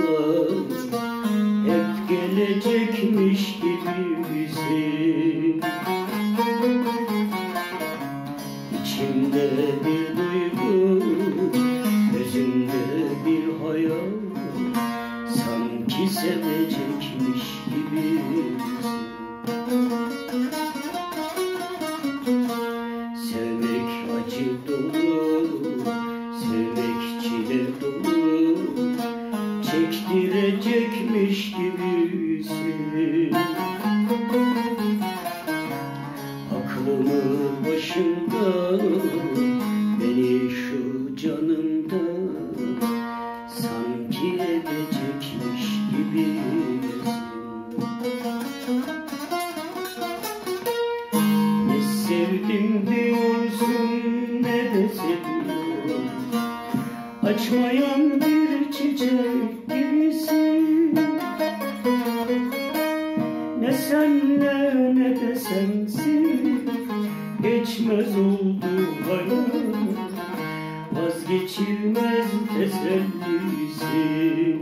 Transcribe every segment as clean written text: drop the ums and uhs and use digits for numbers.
var, hep gelecekmiş gibisin. İçimde bir duygu, gözümde bir hayal, sanki sevecekmiş gibisin. Sevmek acı dolu, sevmek çile dolu, çektirecekmiş gibisin. Aklımı başımda, beni şu canımda, sanki edecekmiş gibisin. Ne sevdim diyorsun, ne de seviyorum, açmayan bir çiçek gibisin. Ne senle ne de sensin, geçmez oldu hayat, vazgeçilmez tesellisin.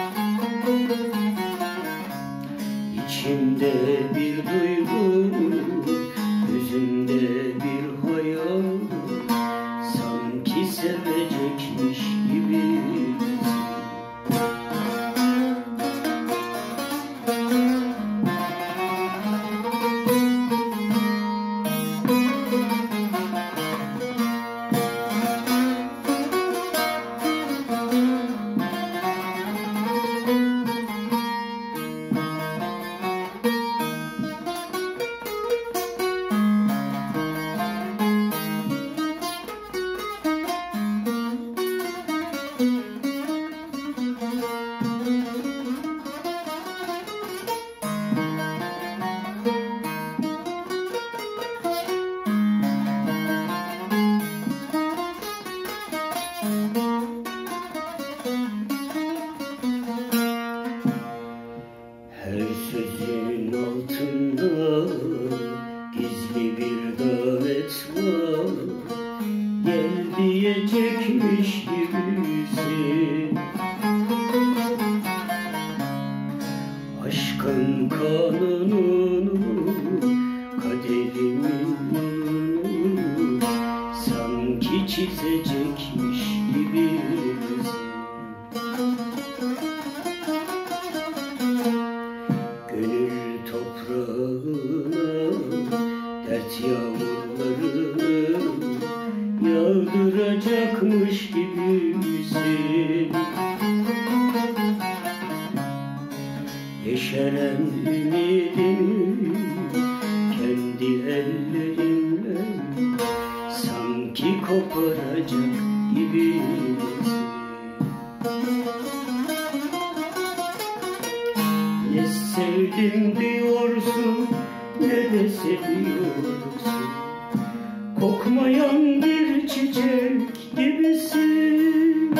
İçimde bir duygu, gözümde bir hayal, sanki sevecekmiş gibisin. Her sözün altında gizli bir davet var, gel diyecekmiş gibisin. Aşkın kanununu, kaderimin yolunu, sanki çizecekmiş gibisin. Gönül toprağına dert yağmurlarını yağdıracakmış gibisin. Yeşeren ümidimi kendi ellerimle sanki koparacak gibisin. Ne sevdim diyorsun, ne de seviyorsun, kokmayan bir çiçek gibisin.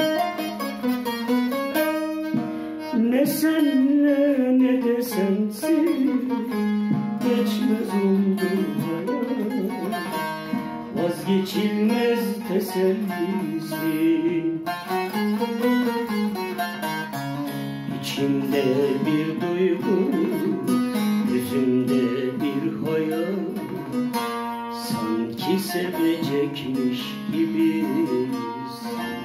Ne senle ne de sensin, geçmez oldu hayat, vazgeçilmez tesellisin. İçimde bir duygu, gözümde bir hayal, sanki sevecekmiş gibisin.